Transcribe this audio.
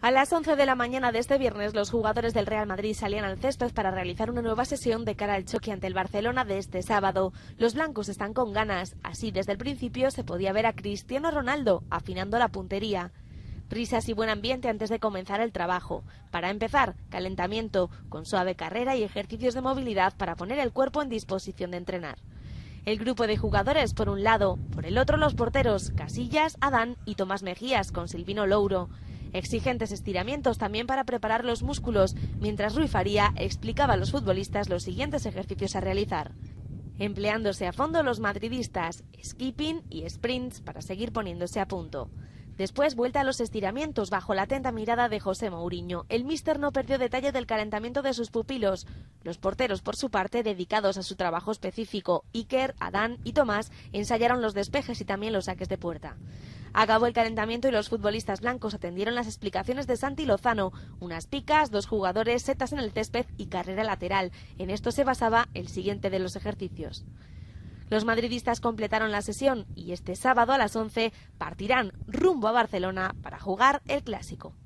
A las 11 de la mañana de este viernes, los jugadores del Real Madrid salían al césped para realizar una nueva sesión de cara al choque ante el Barcelona de este sábado. Los blancos están con ganas. Así, desde el principio se podía ver a Cristiano Ronaldo afinando la puntería. Risas y buen ambiente antes de comenzar el trabajo. Para empezar, calentamiento, con suave carrera y ejercicios de movilidad para poner el cuerpo en disposición de entrenar. El grupo de jugadores por un lado, por el otro los porteros Casillas, Adán y Tomás Mejías con Silvino Louro. Exigentes estiramientos también para preparar los músculos, mientras Rui Faría explicaba a los futbolistas los siguientes ejercicios a realizar. Empleándose a fondo los madridistas, skipping y sprints para seguir poniéndose a punto. Después, vuelta a los estiramientos bajo la atenta mirada de José Mourinho. El míster no perdió detalle del calentamiento de sus pupilos. Los porteros, por su parte, dedicados a su trabajo específico. Iker, Adán y Tomás ensayaron los despejes y también los saques de puerta. Acabó el calentamiento y los futbolistas blancos atendieron las explicaciones de Santi Lozano. Unas picas, 2 jugadores, setas en el césped y carrera lateral. En esto se basaba el siguiente de los ejercicios. Los madridistas completaron la sesión y este sábado a las 11 partirán rumbo a Barcelona para jugar el Clásico.